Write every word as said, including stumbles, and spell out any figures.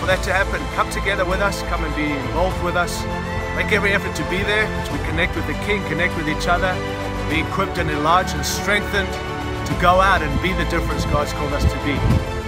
for that to happen. Come together with us, come and be involved with us. Make every effort to be there as we connect with the King, connect with each other, be equipped and enlarged and strengthened to go out and be the difference God's called us to be.